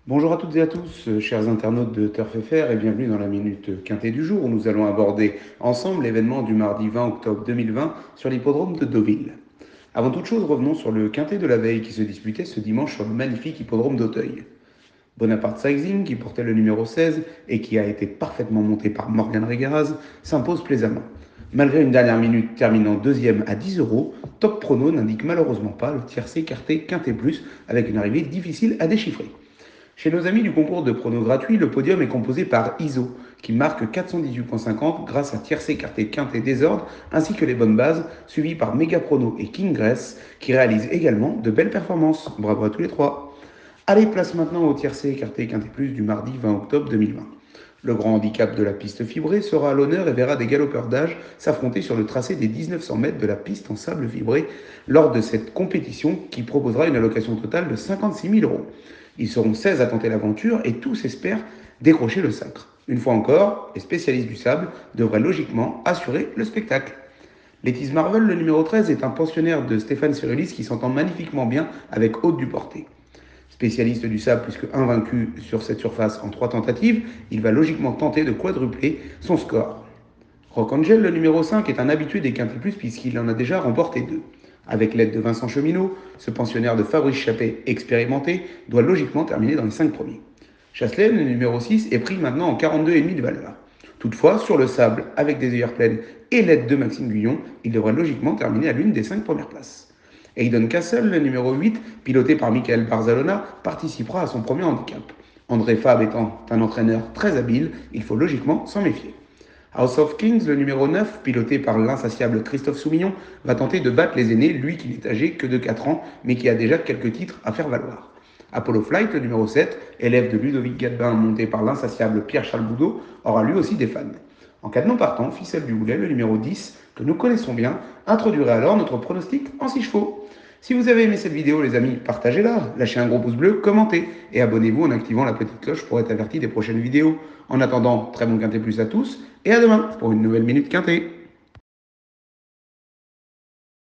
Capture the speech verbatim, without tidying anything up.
Bonjour à toutes et à tous, euh, chers internautes de Turf F R, et bienvenue dans la Minute Quintée du jour où nous allons aborder ensemble l'événement du mardi vingt octobre deux mille vingt sur l'hippodrome de Deauville. Avant toute chose, revenons sur le Quintet de la veille qui se disputait ce dimanche sur le magnifique hippodrome d'Auteuil. Bonaparte Sizing, qui portait le numéro seize et qui a été parfaitement monté par Morgan Regaraz, s'impose plaisamment. Malgré une dernière minute terminant deuxième à dix euros, Top Prono n'indique malheureusement pas le tiercé écarté Quintet Plus avec une arrivée difficile à déchiffrer. Chez nos amis du concours de pronos gratuit, le podium est composé par I S O, qui marque quatre cent dix-huit virgule cinquante grâce à Tiercé, Carté, Quintet, Désordre, ainsi que les bonnes bases, suivis par Mega Prono et King Gress, qui réalisent également de belles performances. Bravo à tous les trois. Allez, place maintenant au Tiercé, Carté, Quintet Plus du mardi vingt octobre deux mille vingt. Le grand handicap de la piste fibrée sera à l'honneur et verra des galopeurs d'âge s'affronter sur le tracé des mille neuf cents mètres de la piste en sable fibré lors de cette compétition qui proposera une allocation totale de cinquante-six mille euros. Ils seront seize à tenter l'aventure et tous espèrent décrocher le sacre. Une fois encore, les spécialistes du sable devraient logiquement assurer le spectacle. Lettice Marvel, le numéro treize, est un pensionnaire de Stéphane Cyrulis qui s'entend magnifiquement bien avec Haute Duporté. Spécialiste du sable puisque invaincu sur cette surface en trois tentatives, il va logiquement tenter de quadrupler son score. Rock Angel, le numéro cinq, est un habitué des Quintet Plus puisqu'il en a déjà remporté deux. Avec l'aide de Vincent Cheminot, ce pensionnaire de Fabrice Chappet expérimenté doit logiquement terminer dans les cinq premiers. Chasselet, le numéro six, est pris maintenant en quarante-deux virgule cinq de valeur. Toutefois, sur le sable, avec des œillères pleines et l'aide de Maxime Guyon, il devrait logiquement terminer à l'une des cinq premières places. Hayden Castle, le numéro huit, piloté par Michael Barzalona, participera à son premier handicap. André Fab étant un entraîneur très habile, il faut logiquement s'en méfier. House of Kings, le numéro neuf, piloté par l'insatiable Christophe Soumillon, va tenter de battre les aînés, lui qui n'est âgé que de quatre ans, mais qui a déjà quelques titres à faire valoir. Apollo Flight, le numéro sept, élève de Ludovic Gadebin monté par l'insatiable Pierre-Charles Boudot, aura lui aussi des fans. En cas de non partant, Ficelle du Goulet, le numéro dix, que nous connaissons bien, introduirait alors notre pronostic en six chevaux. Si vous avez aimé cette vidéo, les amis, partagez-la, lâchez un gros pouce bleu, commentez et abonnez-vous en activant la petite cloche pour être averti des prochaines vidéos. En attendant, très bon Quintet Plus à tous et à demain pour une nouvelle Minute Quintet.